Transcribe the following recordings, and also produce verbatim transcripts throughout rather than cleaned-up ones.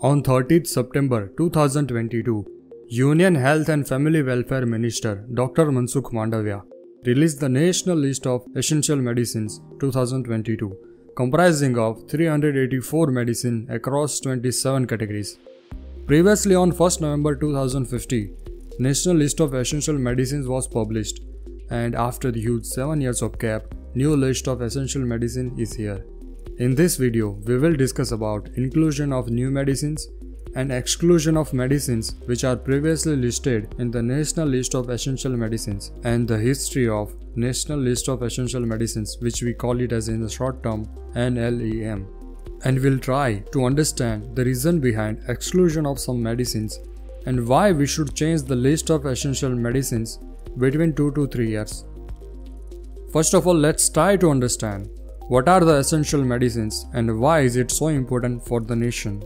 On thirtieth September two thousand twenty-two, Union Health and Family Welfare Minister Doctor Mansukh Mandavia released the National List of Essential Medicines twenty twenty-two, comprising of three hundred eighty-four medicines across twenty-seven categories. Previously on first November two thousand fifteen, National List of Essential Medicines was published, and after the huge seven years of gap, new list of essential medicine is here. In this video, we will discuss about inclusion of new medicines and exclusion of medicines which are previously listed in the National List of Essential Medicines, and the history of National List of Essential Medicines, which we call it as in the short term N L E M. And we'll try to understand the reason behind exclusion of some medicines and why we should change the list of essential medicines between two to three years. First of all, let's try to understand what are the essential medicines and why is it so important for the nation.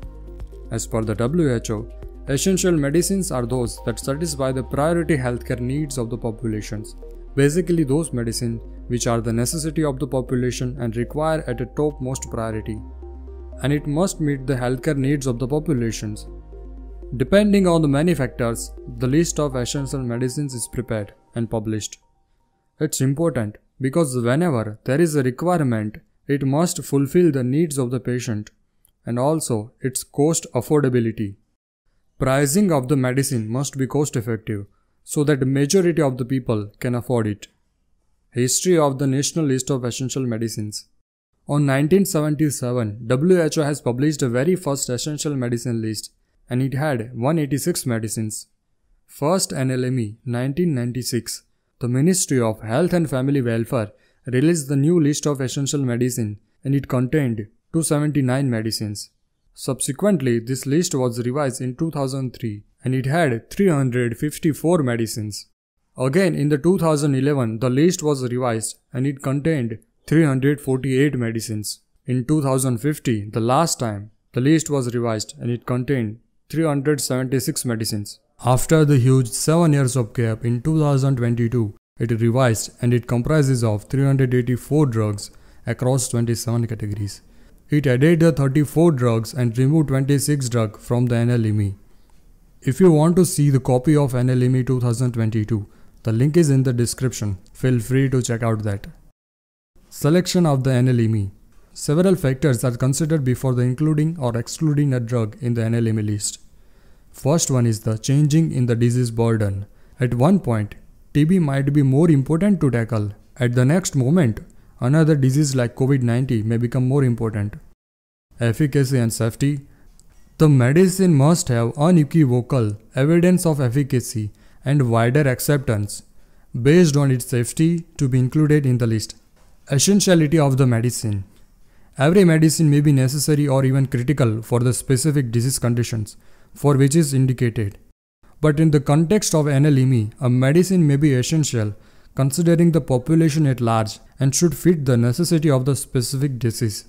As per the W H O, essential medicines are those that satisfy the priority healthcare needs of the populations. Basically those medicines which are the necessity of the population and require at a topmost priority. And it must meet the healthcare needs of the populations. Depending on the many factors, the list of essential medicines is prepared and published. It's important because whenever there is a requirement, it must fulfill the needs of the patient and also its cost affordability. Pricing of the medicine must be cost effective so that the majority of the people can afford it. History of the National List of Essential Medicines. On nineteen seventy-seven, W H O has published the very first essential medicine list, and it had one hundred eighty-six medicines. First N L E M, nineteen ninety-six. The Ministry of Health and Family Welfare released the new list of essential medicine, and it contained two hundred seventy-nine medicines. Subsequently, this list was revised in two thousand three, and it had three hundred fifty-four medicines. Again in the two thousand eleven, the list was revised and it contained three hundred forty-eight medicines. In two thousand fifteen, the last time, the list was revised and it contained three hundred seventy-six medicines. After the huge seven years of gap in two thousand twenty-two, it revised and it comprises of three hundred eighty-four drugs across twenty-seven categories. It added the thirty-four drugs and removed twenty-six drugs from the N L E M. If you want to see the copy of N L E M twenty twenty-two, the link is in the description. Feel free to check out that. Selection of the N L E M. Several factors are considered before the including or excluding a drug in the N L E M list. First one is the changing in the disease burden. At one point, T B might be more important to tackle. At the next moment, another disease like COVID nineteen may become more important. Efficacy and safety. The medicine must have unequivocal evidence of efficacy and wider acceptance based on its safety to be included in the list. Essentiality of the medicine. Every medicine may be necessary or even critical for the specific disease conditions for which is indicated. But in the context of N L E M, a medicine may be essential considering the population at large and should fit the necessity of the specific disease.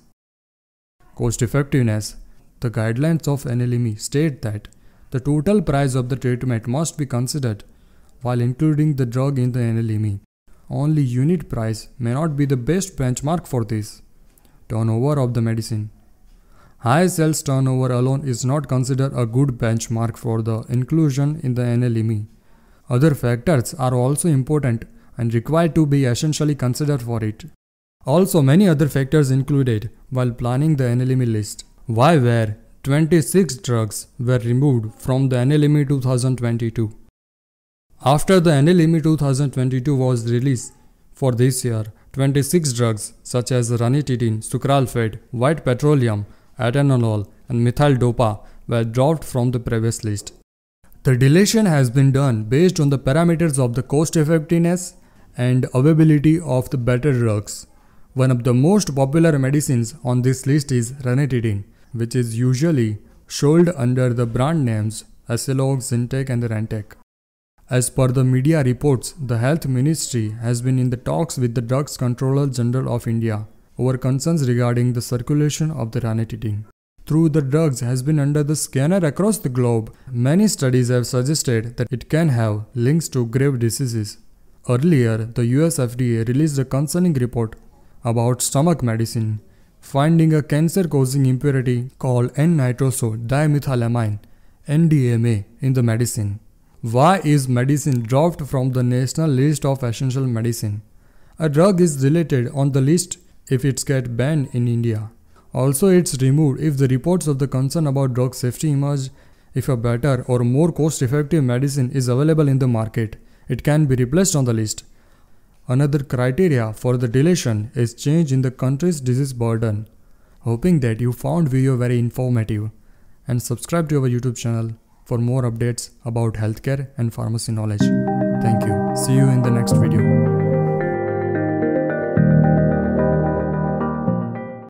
Cost effectiveness. The guidelines of N L E M state that the total price of the treatment must be considered while including the drug in the N L E M. Only unit price may not be the best benchmark for this. Turnover of the medicine. High sales turnover alone is not considered a good benchmark for the inclusion in the N L E M. Other factors are also important and required to be essentially considered for it. Also, many other factors included while planning the N L E M list. Why were twenty-six drugs were removed from the N L E M twenty twenty-two? After the N L E M twenty twenty-two was released for this year, twenty-six drugs such as ranitidine, sucralfate, white petroleum, atenolol and methyl dopa were dropped from the previous list. The deletion has been done based on the parameters of the cost effectiveness and availability of the better drugs. One of the most popular medicines on this list is ranitidine, which is usually sold under the brand names Acelog, Zintec and Rantec. As per the media reports, the Health Ministry has been in the talks with the Drugs Controller General of India over concerns regarding the circulation of the ranitidine. Through the drugs has been under the scanner across the globe, many studies have suggested that it can have links to grave diseases. Earlier, the U S F D A released a concerning report about stomach medicine finding a cancer-causing impurity called N-nitroso-dimethylamine N D M A in the medicine. Why is medicine dropped from the national list of essential medicine? A drug is deleted on the list if it's get banned in India. Also, it's removed if the reports of the concern about drug safety emerge. If a better or more cost-effective medicine is available in the market, it can be replaced on the list. Another criteria for the deletion is change in the country's disease burden. Hoping that you found video very informative, and subscribe to our YouTube channel for more updates about healthcare and pharmacy knowledge. Thank you. See you in the next video.